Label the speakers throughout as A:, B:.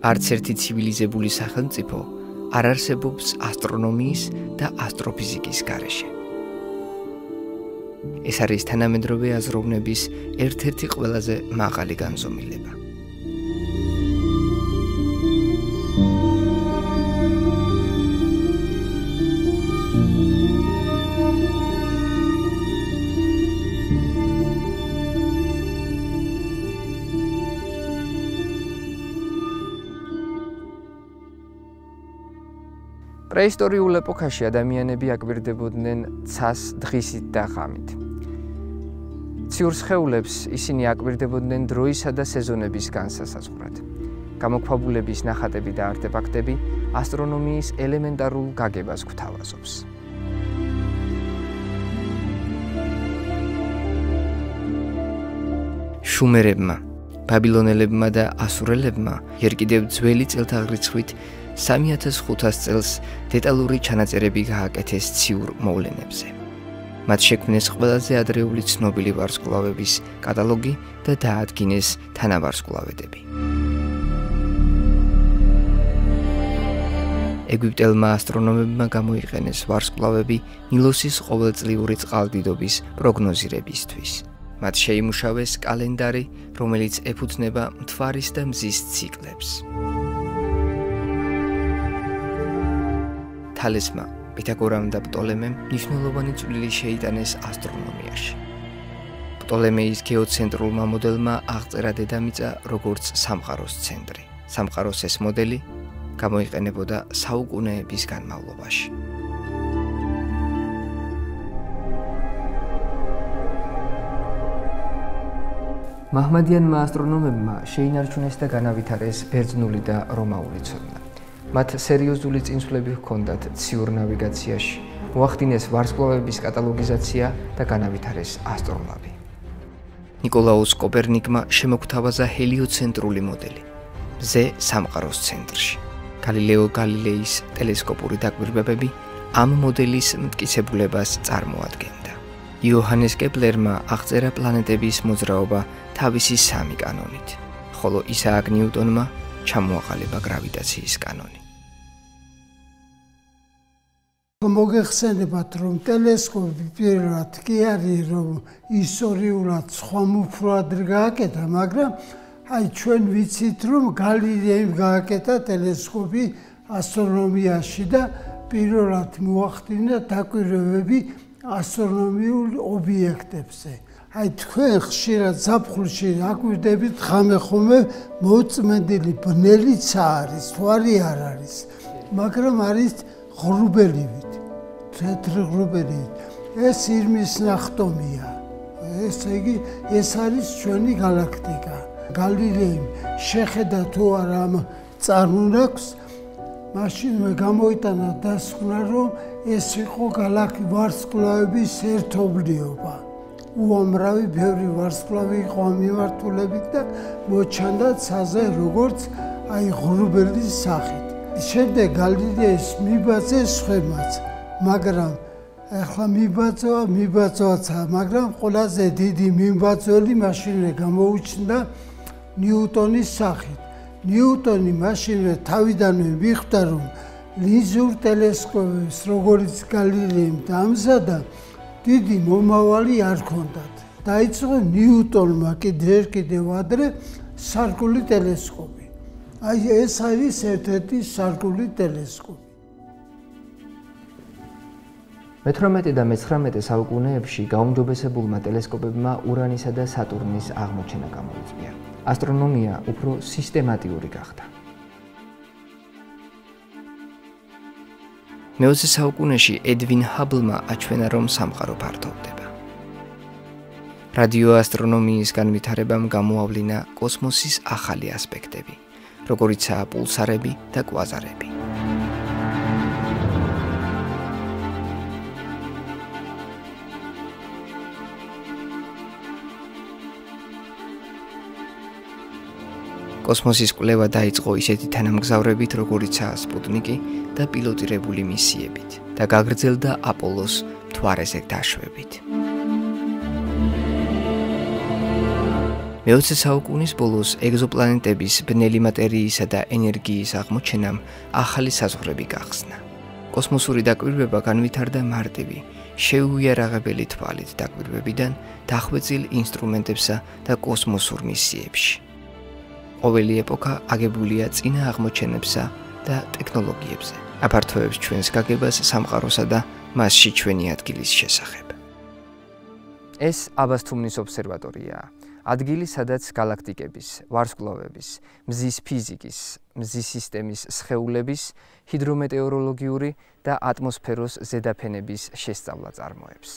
A: არც ერთი ცივილიზებული სახელმწიფო არ არსებობს ასტრონომიის და ასტროფიზიკის გარეშე. ეს არის თანამედროვე აზროვნების ერთ-ერთი ყველაზე მაღალი განზომილება. პრეისტორიულ ეპოქაში ადამიანები აკვირდებოდნენ ცას დღისით და ღამით. ციურ სხეულებს ისინი აკვირდებოდნენ დროისა და სეზონების განსასაზღვრად. გამოქვაბულების ნახატები და არტეფაქტები ასტრონომიის ელემენტარულ გაგებას გვთავაზობს. შუმერებმა, ბაბილონელებმა და ასურელებმა ჯერ კიდევ ძველი წელთაღრიცხვით 3500 წელს დეტალური ჩანაწერები გააკეთეს ციურ მოვლენებზე. მათ შექმნეს ყველაზე ადრეული ცნობილი ვარსკვლავების კატალოგი და დაადგინეს თანავარსკვლავედები. ეგვიპტელმა ასტრონომებმა გამოიყენეს ვარსკვლავები ნილოსის ყოველწლიური წყალდიდობის პროგნოზირებისთვის. მათ შეიმუშავეს კალენდარი, რომელიც ეფუძნება მთვარის და მზის ციკლებს. თალესმა, პითაგორამ და პტოლემემ მნიშვნელოვანი წვლილი შეიტანეს ასტრონომიაში. პტოლემეის გეოცენტრულმა მოდელმა აღწერა დედამიწა როგორც სამყაროს ცენტრი. სამყაროს ეს მოდელი გამოიყენებოდა საუკუნეების განმავლობაში. მაჰმადიანმა ასტრონომებმა შეინარჩუნეს და განავითარეს ბერძნული და რომაული ცოდნა. მათ სერიოზული წინსვლები ჰქონდათ ციურ ნავიგაციაში, მოახდინეს ვარსკვლავების კატალოგიზაცია და განავითარეს ასტროლაბი. ნიკოლაუს კოპერნიკმა შემოგვთავაზა ჰელიოცენტრული მოდელი, მზე სამყაროს ცენტრში. გალილეო გალილეის ტელესკოპური დაკვირვებები ამ მოდელის მტკიცებულებას წარმოადგენდა. იოჰანეს კეპლერმა აღწერა პლანეტების მოძრაობა თავისი 3 კანონით, ხოლო ისააკ ნიუტონმა ჩამოაყალიბა გრავიტაციის კანონი.
B: მოგეხსენებათ, რომ ტელესკოპი პირველად კი არის, რომ ისტორიულად სხვა მუფრად გააკეთა, მაგრამ ჩვენ ვიცით, რომ გალილეიმ გააკეთა ტელესკოპი ასტრონომიაში და პირველად მოახდინა დაკვირვებები ასტრონომიულ ობიექტებზე. თქვენ ხშირად ზაფხულში აკვირდებით ხამე-ხომე მოწმენდილი ბნელიცა არის, თვარი არ არის, მაგრამ არის ღრუბელივით, თეთრი ღრუბელივით. ეს ირმის ნახტომია. ეს არის ჩვენი გალაქტიკა. გალილეიმ შეხედა თუ არა ამ წარმონაქმს, მაშინ გამოიტანა დასკვნა, რომ ეს იყო ვარსკვლავების ერთობლიობა. უამრავი ბევრი ვარსკვლავი იყო ამ მიმართულებით და მოჩანდა ცაზე როგორც ღრუბელის სახით. შემდეგ გალილეის მიბაძეს ხვემაც, მაგრამ ახლა მიბაძვაცა, მაგრამ ყველაზე დიდი მიმბაძველი მაშინვე გამოუჩნდა ნიუტონის სახით. ნიუტონი მაშინვე თავიდანვე მიხვდა, რომ ლინზურ ტელესკოპებს, როგორც გალილეიმ დამზადა, დიდი მომავალი არ ჰქონდათ. დაიწყო ნიუტონმა კიდევ ადრე სარკული ტელესკოპი. ეს არის ერთ-ერთი სარკული ტელესკოპი.
A: მე-18 და მე-19 საუკუნეებში გაუმჯობესებულმა ტელესკოპებმა ურანისა და სატურნის აღმოჩენა გამოიწვია. ასტრონომია უფრო სისტემატიური გახდა. მე-20 საუკუნეში ედვინ ჰაბლმა აჩვენა, რომ სამყარო ფართოვდება. რადიოასტრონომიის განვითარებამ გამოავლინა კოსმოსის ახალი ასპექტები, როგორიცაა პულსარები და კვაზარები. კოსმოსის კვლევა დაიწყო ისეთი თანამგზავრებით, როგორიცაა სპუტნიკი და პილოტირებული მისიებით და გაგრძელდა აპოლოს მთვარეზე დაშვებით. მე-20 საუკუნის ბოლოს ეგზოპლანეტების ბნელი მატერიისა და ენერგიის აღმოჩენამ ახალი საზღვრები გახსნა. კოსმოსური დაკვირვება განვითარდა მარტივი, შეუიარაღებელი თვალით დაკვირვებიდან დახვეწილ ინსტრუმენტებსა და კოსმოსურ მისიებში. ყოველი ეპოქა აგებულია წინა აღმოჩენებსა და ტექნოლოგიებზე. აფართოებს ჩვენს გაგებას სამყაროსა და მასში ჩვენი ადგილის შესახებ. ეს აბასთუმნის ობსერვატორიაა. ადგილი, სადაც გალაქტიკების, ვარსკვლავების, მზის ფიზიკის, მზის სისტემის სხეულების, ჰიდრომეტეოროლოგიური და ატმოსფეროს ზედაფენების შესწავლა წარმოებს.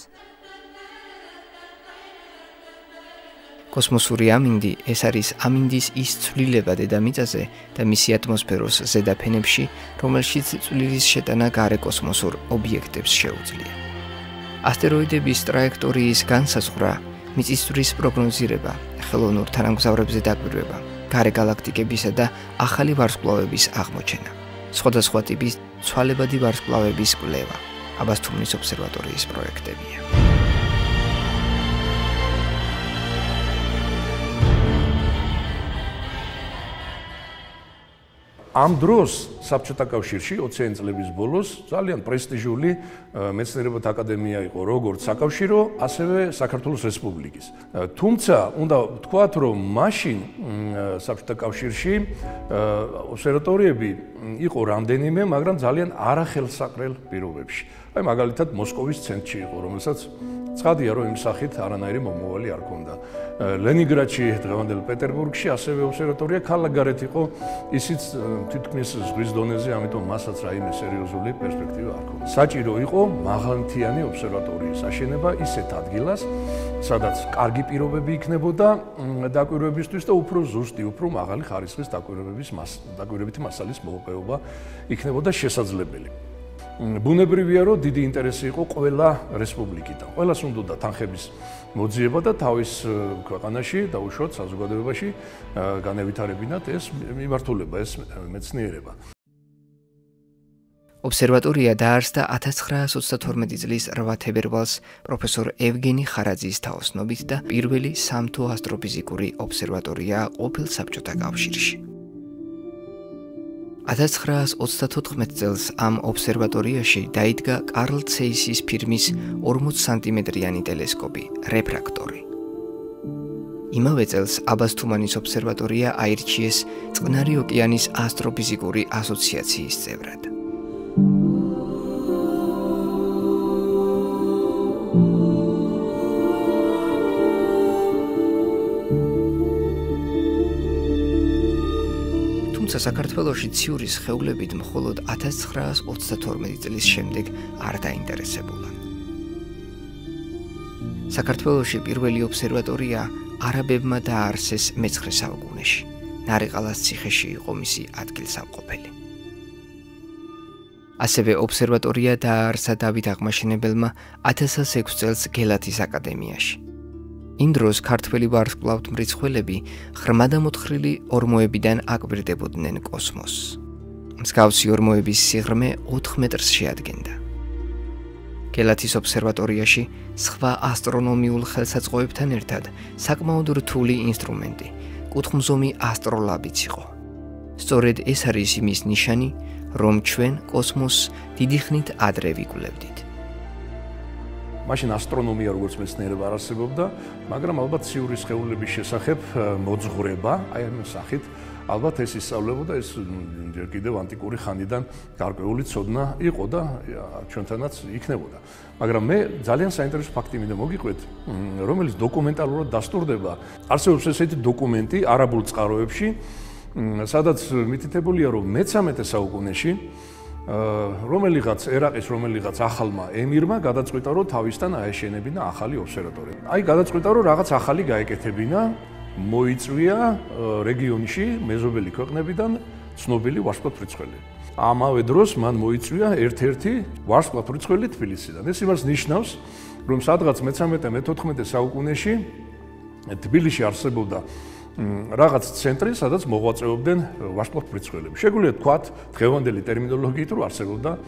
A: კოსმოსური ამინდი ეს არის ამინდის ის ცვლილება დედამიწაზე და მისი ატმოსფეროს ზედაფენებში, რომელშიც წვლილის შეტანა გარე კოსმოსურ ობიექტებს შეუძლია. ასტეროიდების ტრაექტორიის განსაზღვრა, მიწისძვრის პროგნოზირება, ხელოვნურ თანამგზავრებზე დაკვირვება, გარე გალაქტიკებისა და ახალი ვარსკვლავების აღმოჩენა, სხვადასხვა ტიპის ცვალებადი ვარსკვლავების კვლევა, აბასთუმნის ობსერვატორიის პროექტებია.
C: ამ დროს საბჭოთა კავშირში 20 წლების ბოლოს ძალიან პრესტიჟული მეცნიერებათა აკადემია იყო როგორც საკავშირო, ასევე საქართველოს რესპუბლიკის. თუმცა უნდა ვთქვათ, რომ მაშინ საბჭოთა კავშირში ობსერვატორიები იყო რამდენიმე, მაგრამ ძალიან არახელსაყრელ პირობებში. აი მაგალითად მოსკოვის ცენტრში იყო, რომელსაც ცხადია, რომ იმ სახით არანაირი მომავალი არ ჰქონდა. ლენინგრადში, დღევანდელ პეტერბურგში ასევე ობსერვატორია ქალაქგარეთ იყო, ისიც თითქმის ზღვის დონეზე, ამიტომ მასაც რაიმე სერიოზული პერსპექტივა არ ჰქონდა. საჭირო იყო მაღალმთიანი ობსერვატორიის აშენება ისეთ ადგილას, სადაც კარგი პირობები იქნებოდა დაკვირვებისთვის და უფრო ზუსტი, უფრო მაღალი ხარისხის დაკვირვებითი მასალის მოპოვება იქნებოდა შესაძლებელი. ბუნებრივია, რომ დიდი ინტერესი იყო ყველა რესპუბლიკიდან. ყველას უნდოდა თანხების მოძიება და თავის ქვეყანაში, დაუშვათ საზოგადოებაში განევითარებინათ ეს მიმართულება, ეს მეცნიერება.
A: ობსერვატორია დაარსდა 1932 წლის 8 თებერვალს პროფესორ ევგენი ხარაძის თაოსნობით და პირველი სამთო ასტროფიზიკური ობსერვატორია ყოფილ საბჭოთა კავშირში. 1934 წელს ამ ობსერვატორიაში დაიდგა კარლ ცეისის ფირმის 40 სანტიმეტრიანი ტელესკოპი, რეფრაქტორი. იმავე წელს აბასთუმანის ობსერვატორია აირჩიეს წყნარი ოკეანის ასტროფიზიკური ასოციაციის წევრად. საქართველოში ციურის სხეულებით მხოლოდ 1932 წლის შემდეგ არ დაინტერესებულან. საქართველოში პირველი ობსერვატორია არაბებმა დააარსეს მე-9 საუკუნეში. ნარეყალას ციხეში იყო მისი ადგილსამყოფელი. ასევე ობსერვატორია დააარსა დავით აღმაშენებელმა 1006 წელს გელათის აკადემიაში. იმ დროს ქართველი ვარსკვლავთმრიცხველები ღრმადამოთხრილი ორმოებიდან აკვირდებოდნენ კოსმოსს. მსგავსი ორმოების სიღრმე 4 მეტრს შეადგენდა. გელათის ობსერვატორიაში სხვა ასტრონომიულ ხელსაწყოებთან ერთად საკმაოდ რთული ინსტრუმენტი, კუთხმზომი ასტროლაბიც იყო. სწორედ ეს არის იმის ნიშანი, რომ ჩვენ კოსმოსს დიდი ხნით ადრე ვიკვლევდით.
C: მაშინ ასტრონომია როგორც მეცნიერება არ არსებობდა, მაგრამ ალბათ ციურის სხეულების შესახებ მოძღვრება, აი ამ სახით, ალბათ ეს ისწავლებოდა, ეს ჯერ კიდევ ანტიკური ხანიდან გარკვეული ცოდნა იყო და ჩვენთანაც იქნებოდა. მაგრამ მე ძალიან საინტერესო ფაქტი მინდა მოგიყვეთ, რომელიც დოკუმენტალურად დასტურდება. არსებობს ესეთი დოკუმენტი არაბულ წყაროებში, სადაც მითითებულია, რომ მე-13 საუკუნეში რომელიღაც ერაყის რომელიღაც ახალმა ემირმა გადაწყვიტა, რომ თავისთან აეშენებინა ახალი ობსერვატორია. აი გადაწყვიტა, რომ რაღაც ახალი გაეკეთებინა, მოიწვია რეგიონში მეზობელი ქვეყნებიდან ცნობილი ვარსკვლავთმრიცხველი. ამავე დროს მან მოიწვია ერთ-ერთი ვარსკვლავთმრიცხველი თბილისიდან. ეს იმას ნიშნავს, რომ სადღაც მე-13-მე-14 საუკუნეში თბილისში არსებობდა რაღაც ცენტრი, სადაც მოღვაწეობდნენ ვარსკვლავთმრიცხველები. შეგვიძლია თქვათ, დღევანდელი ტერმინოლოგიით, რომ არსებობდა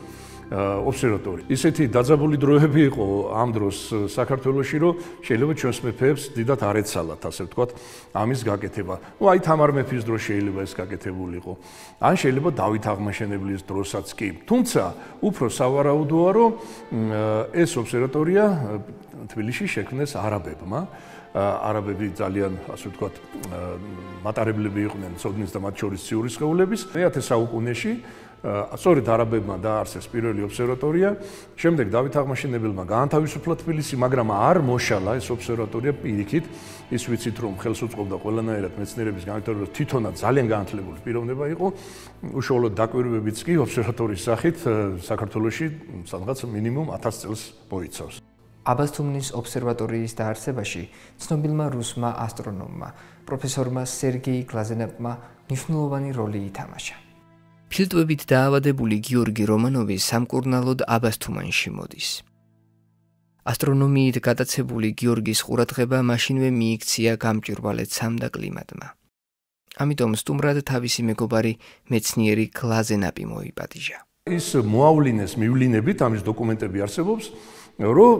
C: ობსერვატორია. ისეთი დაძაბული დროები იყო ამ დროს საქართველოში, რომ შეიძლება ჩვენს მეფეებს დიდად არ ეცალათ, ასე ვთქვათ, ამის გაკეთება. აი თამარ მეფის დროს შეიძლება ეს გაკეთებულიყო. ან შეიძლება დავით აღმაშენებლის დროსაც კი. თუმცა უფრო სავარაუდოა, რომ ეს ობსერვატორია თბილისში შექმნეს არაბებმა. არაბები ძალიან, ასე ვთქვათ, მატარებლები იყვნენ ცოდნის და მათ შორის ციური სხეულების. მე-10 საუკუნეში სწორედ არაბებმა დაარსეს პირველი ობსერვატორია. შემდეგ დავით აღმაშენებელმა გაანთავისუფლა თბილისი, მაგრამ არ მოშალა ეს ობსერვატორია პირიქით. ის ვიცით, რომ ხელს უწყობდა ყველანაირად მეცნიერების განვითარებას, თვითონაც ძალიან განათლებული პიროვნება იყო. უშუალოდ დაკვირვებებიც კი ობსერვატორიის სახით საქართველოში სადღაც მინიმუმ 1000 წელს მოიცავს.
A: აბასთუმნის ობსერვატორიის დაარსებაში ცნობილმა რუსმა ასტრონომმა, პროფესორმა სერგეი გლაზენაპმა მნიშვნელოვანი როლი ითამაშა. ფილტვებით დაავადებული გიორგი რომანოვი სამკურნალოდ აბასთუმანში მოდის. ასტრონომიით გატაცებული გიორგის ყურადღება მაშინვე მიიქცია გამჭვირვალეცამ და კლიმატმა. ამიტომ სტუმრად თავისი მეგობარი მეცნიერი გლაზენაპი მოიპატიჟა.
C: ის მოავლინეს მივლინებით, ამის დოკუმენტები არსებობს, რომ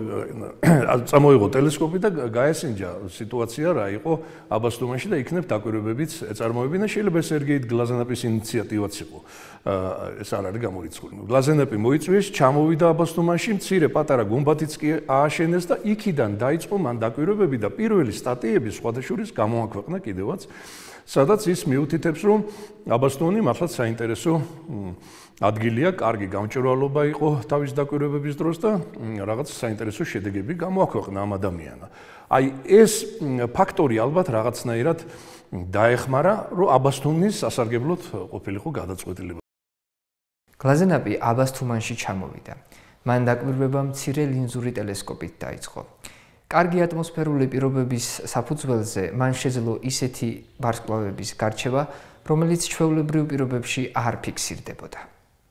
C: წამოიღო ტელესკოპი და გაესინჯა სიტუაცია რა იყო აბასთუმანში და იქნებ დაკვირვებებიც ეწარმოებინა. შეიძლება სერგეი გლაზენაპის ინიციატივაც იყო. ეს არ არის გამორიცხული. გლაზენაპი მოიწვიეს, ჩამოვიდა აბასთუმანში, მცირე პატარა გუმბათიც კი ააშენეს და იქიდან დაიწყო მან დაკვირვებები და პირველი სტატიები სხვადასხვა გამოაქვეყნა კიდევაც, სადაც ის მიუთითებს, რომ აბასთუმანი მართლაც საინტერესო ადგილია, კარგი გამჭვირვალობა იყო თავის დაკვირვებების დროს და რაღაც საინტერესო შედეგები გამოაქვეყნა ამ ადამიანმა. აი ეს ფაქტორი ალბათ რაღაცნაირად დაეხმარა, რომ აბასთუმნის სასარგებლოდ ყოფილიყო გადაწყვეტილება.
A: გლაზენაპი აბასთუმანში ჩამოვიდა. მან დაკვირვება მცირე ლინზური ტელესკოპით დაიწყო. კარგი ატმოსფერული პირობების საფუძველზე მან შეძლო ისეთი ვარსკვლავების გარჩევა, რომელიც ჩვეულებრივ პირობებში არ ფიქსირდებოდა.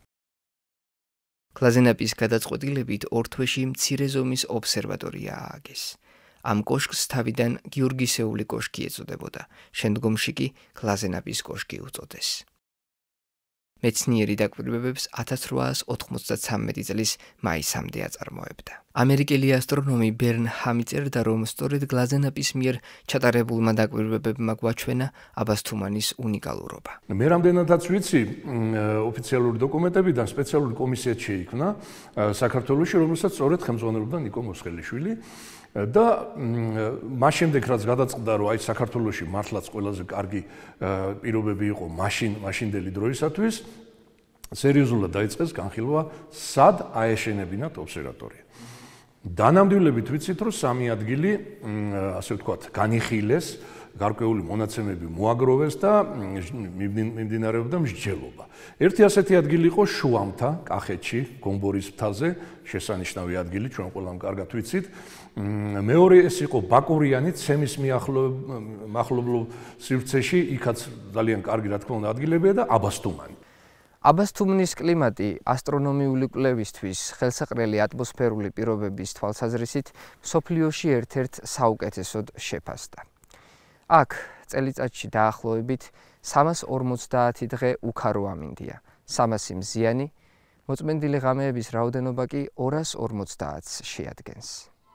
A: გლაზენაპის გადაწყვეტილებით ორ თვეში მცირე ზომის ობსერვატორია ააგეს. ამ კოშკს თავიდან გიორგისეული კოშკი ეწოდებოდა, შემდგომში კი გლაზენაპის კოშკი უწოდეს. მეცნიერი დაკვირვებებს 1893 წლის მაისამდე აწარმოებდა. ამერიკელი ასტრონომი ბერნ ჰამი წერდა, რომ სწორედ გლაზენაპის მიერ ჩატარებულმა დაკვირვებებმა გვაჩვენა აბასთუმანის უნიკალურობა.
C: მე რამდენადაც ვიცი, ოფიციალური დოკუმენტებიდან სპეციალური კომისია შეიქმნა საქართველოში, რომელსაც სწორედ ხელმძღვანელობდა ნიკო მოსხელიშვილი. და მას შემდეგ რაც გადაწყდა, რომ აი საქართველოში მართლაც ყველაზე კარგი პირობები იყო მაშინდელი დროისათვის, სერიოზულად დაიწყეს განხილვა, სად აეშენებინათ ობსერვატორია. დანამდვილებით ვიცით, რომ 3 ადგილი, ასე ვთქვათ, განიხილეს, გარკვეული მონაცემები მოაგროვეს და მიმდინარეობდა მსჯელობა. ერთი ასეთი ადგილი იყო შუამთა, კახეთში, გომბორის მთაზე, შესანიშნავი ადგილი, ჩვენ ყველამ კარგად ვიცით. მეორე ეს იყო ბაკურიანი, ცემის მახლობლო სივრცეში, იქაც ძალიან კარგი რა თქმა უნდა ადგილებია და აბასთუმანი.
A: აბასთუმნის კლიმატი ასტრონომიული კვლევისთვის ხელსაყრელი ატმოსფერული პირობების თვალსაზრისით მსოფლიოში ერთ-ერთ საუკეთესოდ შეფასდა. აქ წელიწადში დაახლოებით 350 დღე უქარო ამინდია, 300 მზიანი, მოწმენდილი ღამეების რაოდენობა კი 250-ს შეადგენს.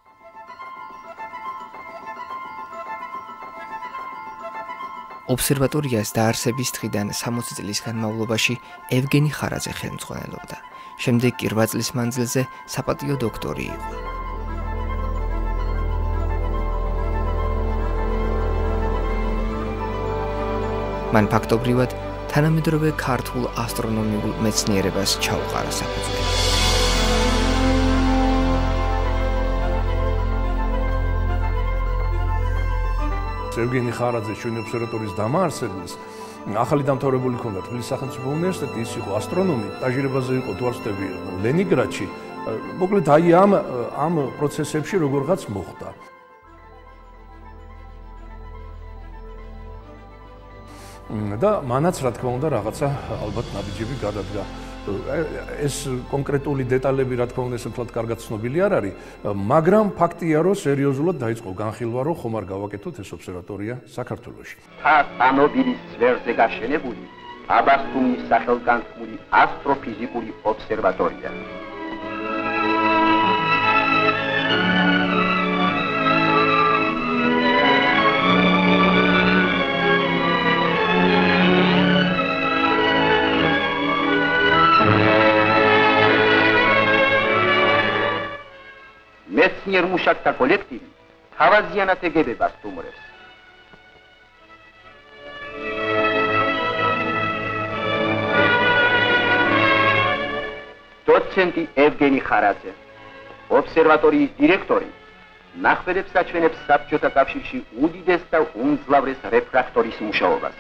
A: ობსერვატორიას დაარსების დღიდან 60 წლის განმავლობაში ევგენი ხარაძე ხელმძღვანელობდა. შემდეგ კი 8 წლის მანძილზე საპატიო დოქტორი იყო. მან ფაქტობრივად თანამედროვე ქართულ ასტრონომიულ მეცნიერებას ჩაუყარა საფუძველი.
C: ევგენი ხარაძე ჩვენი ობსერვატორიის დამაარსებელს ახალი დამთავრებული ჰქონდა თბილისის სახელმწიფო უნივერსიტეტი, ის იყო ასტრონომი, სტაჟირებაზე იყო თუ არ ვცდები ლენინგრადში. მოკლედ აი ამ პროცესებში როგორღაც მოხდა. და მანაც რა თქმა უნდა რაღაცა ალბათ ნაბიჯები გადადგა. ეს კონკრეტული დეტალები რა თქმა უნდა ესე მთლად კარგად ცნობილი არ არის, მაგრამ ფაქტია რომ სერიოზულად დაიწყო განხილვა რომ ხომ არ გავაკეთოთ ეს ობსერვატორია საქართველოში.
D: ცნობილის სვერზე გაშენებული აბასთუმნის სახელგანთქმული ასტროფიზიკური ობსერვატორია. მეცნიერ-მუშაკთა კოლექტივი თავაზიანად ეგებება სტუმრებს. დოცენტი ევგენი ხარაძე, ობსერვატორიის დირექტორი, ნახველებს აჩვენებს საბჭოთა კავშირში უდიდეს და უმძლავრეს რეფრაქტორის მუშაობას.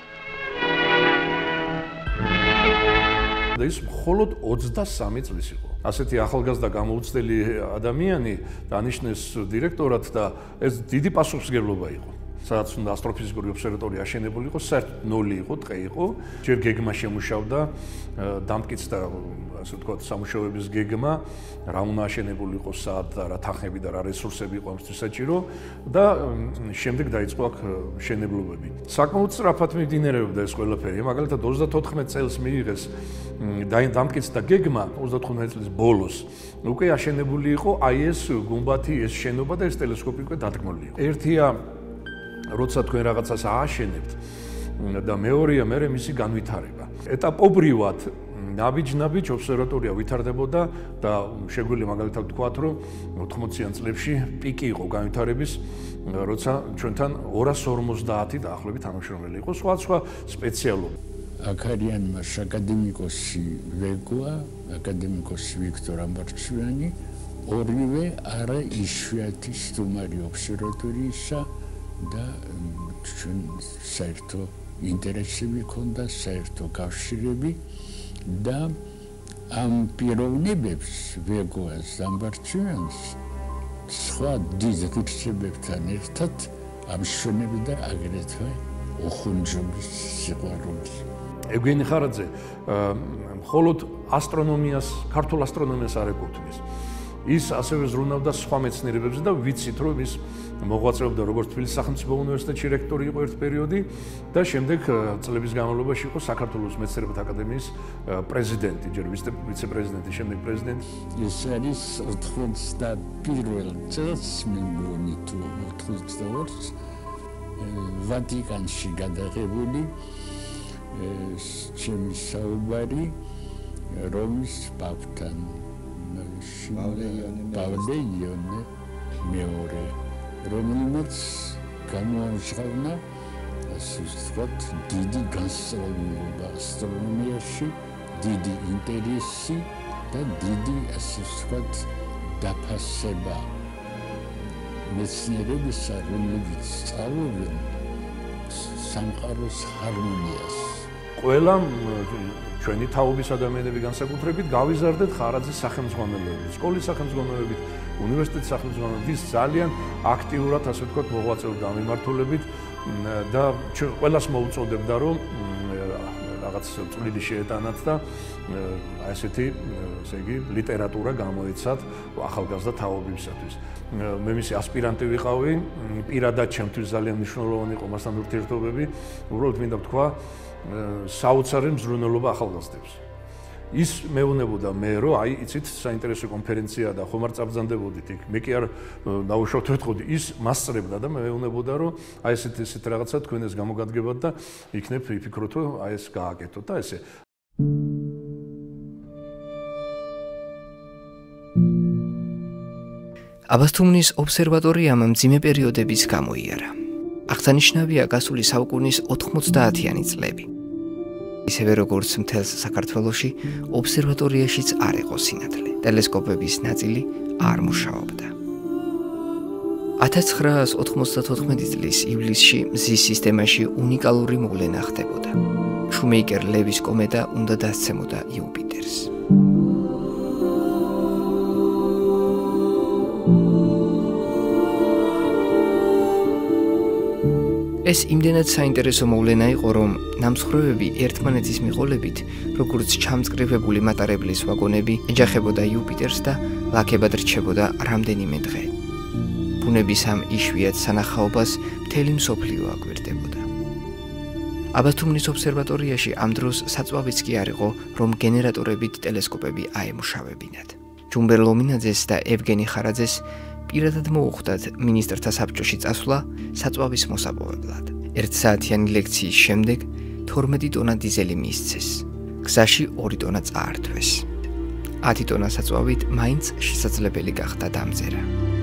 C: და ის მხოლოდ 23 წლის იყო. ასეთი ახალგაზრდა გამოუცდელი ადამიანი დანიშნეს დირექტორად და ეს დიდი პასუხისმგებლობა იყო. სადაც უნდა ასტროფიზიკური ობსერვატორია აშენებულიყო, საერთოდ 0 იყო, ტყე იყო. ჯერ გეგმა შემუშავდა, დამტკიცდა ასე ვთქვათ სამუშაოების გეგმა, რა უნდა აშენებულიყო, სად და რა თანხები და რა რესურსები იყო ამისთვის საჭირო და შემდეგ დაიწყო აქ მშენებლობები. საკმაოდ სწრაფად მიმდინარეობდა ეს ყველაფერი. მაგალითად 34 წელს მიიღეს დამტკიცდა გეგმა, 34 წლის ბოლოს უკვე აშენებული იყო აი ეს გუმბათი, ეს შენობა და ეს ტელესკოპი უკვე დადგმული იყო. ერთია როცა თქვენ რაღაცას ააშენებთ და მეორეა მე მისი განვითარება. ეტაპობრივად ნაბიჯ-ნაბიჯ ობსერვატორია ვითარდებოდა და შეგვიძლია მაგალითად ვთქვათ, რომ 80-იან წლებში პიკი იყო განვითარების, როცა ჩვენთან 250 დაახლოებით თანამშრომელი იყო, სხვა სპეციალობა.
E: აქ არიან მას აკადემიკოსი ვეგოა, აკადემიკოსი ვიქტორ ამბარცხვიანი, ორივე არა იშვიათი სტუმარი ობსერვატორიისა და ჩვენ საერთო ინტერესები ქონდა, საერთო კავშირები და ამ პიროვნებებს ვეგოას ამბარცხვიანს სხვა დიდ ღირსებებთან ერთად ამშვენებდა აგრეთვე ოხუნჯობის სიყვარული.
C: ევგენი ხარაძე მხოლოდ ასტრონომიას, ქართულ ასტრონომიას არ ეკუთვნის. ის ასევე ზრუნავდა სხვა მეცნიერებებზე და ვიცით, რომ ის მოღვაწეობდა როგორც თბილისის სახელმწიფო უნივერსიტეტში რექტორი იყო ერთ პერიოდი და შემდეგ წლების განმავლობაში იყო საქართველოს მეცნიერებათა აკადემიის პრეზიდენტი, ჯერ ვიცე-პრეზიდენტი, შემდეგ პრეზიდენტი.
E: ეს არის 91 წელს მეგონი თუ 92-ს ვატიკანში გადაღებული ჩემი საუბარი რომის პაპთან პავლეიონე მეორე რომელმაც გამოამჟღავნა ასე ვთქვათ დიდი განსწავლულობა ასტრონომიაში, დიდი ინტერესი და დიდი ასე ვთქვათ დაფასება მეცნიერებისა, რომელიც სწავლობენ სამყაროს ჰარმონიას.
C: ყველა ჩვენი თაობის ადამიანები განსაკუთრებით გავიზარდეთ ხარაძის სახელმძღვანელოებით, სკოლის სახელმძღვანელოებით, უნივერსიტეტის სახელმძღვანელოებით, ის ძალიან აქტიურად ასე ვთქვათ მოღვაწეობდა ამ მიმართულებით და ყველას მოუწოდებდა რომ რაღაც წვლილი შეეტანათ და ასეთი ესე იგი ლიტერატურა გამოეცათ ახალგაზრდა თაობებისათვის. მე მისი ასპირანტი ვიყავი, პირადად ჩემთვის ძალიან მნიშვნელოვანი იყო მასთან ურთიერთობები, უბრალოდ მინდა ვთქვა საოცარი მზრუნველობა ახალგაზრდებს. ის მეუბნებოდა მე რომ აი იცით საინტერესო კონფერენცია და ხომ არ წაბრძანდებოდით იქ. მე კი არ დაუშვათ ვეთყოდი, ის მასწრებდა და მე მეუბნებოდა რომ აი ესეთ რაღაცა თქვენ ეს გამოგადგებათ და იქნებ ვიფიქროთ რომ აი ეს გააკეთოთ და ესე.
A: აბასთუმნის ობსერვატორიამ მძიმე პერიოდების გამოიარა. აღსანიშნავია გასული საუკუნის 90-იანი წლები. ისევე როგორც მთელს საქართველოში, ობსერვატორიაშიც არ იყო სინათლე. ტელესკოპების ნაწილი არ მუშაობდა. 1994 წლის ივლისში მზის სისტემაში უნიკალური მოვლენა ხდებოდა. შუმეიკერ-ლევის კომეტა უნდა დასცემოდა იუპიტერს. ეს იმდენად საინტერესო მოვლენა იყო, რომ ნამსხვრევები ერთმანეთის მიყოლებით, როგორც ჩამწკრივებული მატარებლის ვაგონები, ეჯახებოდა იუპიტერს და ლაქებად რჩებოდა რამდენიმე დღე. ბუნების ამ იშვიათ სანახაობას მთელი მსოფლიო აკვირდებოდა. აბასთუმნის ობსერვატორიაში ამ დროს საწვავიც კი არ იყო, რომ გენერატორებით ტელესკოპები აემუშავებინათ. ჯუმბერ ლომინაძეს და ევგენი ხარაძეს პირადად მოუხდათ მინისტრთა საბჭოში წასვლა საწვავის მოსაპოვებლად. 1 საათიანი ლექციის შემდეგ 12 ტონა დიზელი მიისცეს. გზაში 2 ტონა წაართვეს. 10 ტონა საწვავით მაინც შესაძლებელი გახდა დამწერა.